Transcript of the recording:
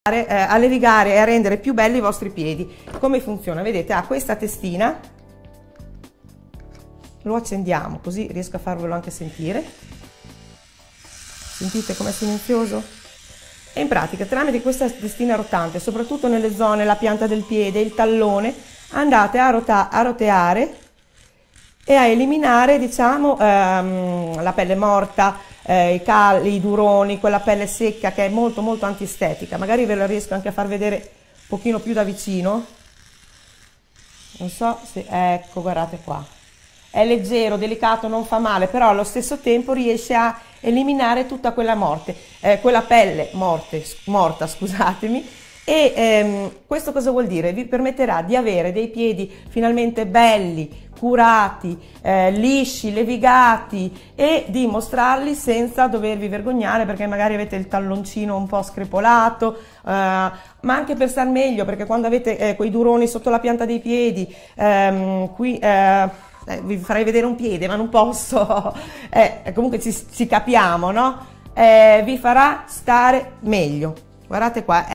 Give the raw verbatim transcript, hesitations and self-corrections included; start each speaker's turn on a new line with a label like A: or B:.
A: eh, a levigare e a rendere più belli i vostri piedi. Come funziona? Vedete, ha questa testina, lo accendiamo così riesco a farvelo anche sentire. Sentite com'è silenzioso? E in pratica tramite questa testina rotante, soprattutto nelle zone, la pianta del piede, il tallone, andate a, rota a roteare e a eliminare, diciamo, ehm, la pelle morta, eh, i calli, i duroni, quella pelle secca che è molto molto antiestetica. Magari ve la riesco anche a far vedere un pochino più da vicino. Non so se, ecco, guardate qua. È leggero, delicato, non fa male, però allo stesso tempo riesce a eliminare tutta quella morte, eh, quella pelle morte, morta, scusatemi. E ehm, questo cosa vuol dire? Vi permetterà di avere dei piedi finalmente belli, curati, eh, lisci, levigati, e di mostrarli senza dovervi vergognare perché magari avete il talloncino un po' screpolato, eh, ma anche per star meglio, perché quando avete eh, quei duroni sotto la pianta dei piedi, ehm, qui eh, eh, vi farei vedere un piede ma non posso, eh, comunque ci, ci capiamo, no? Eh, vi farà stare meglio. Guardate qua.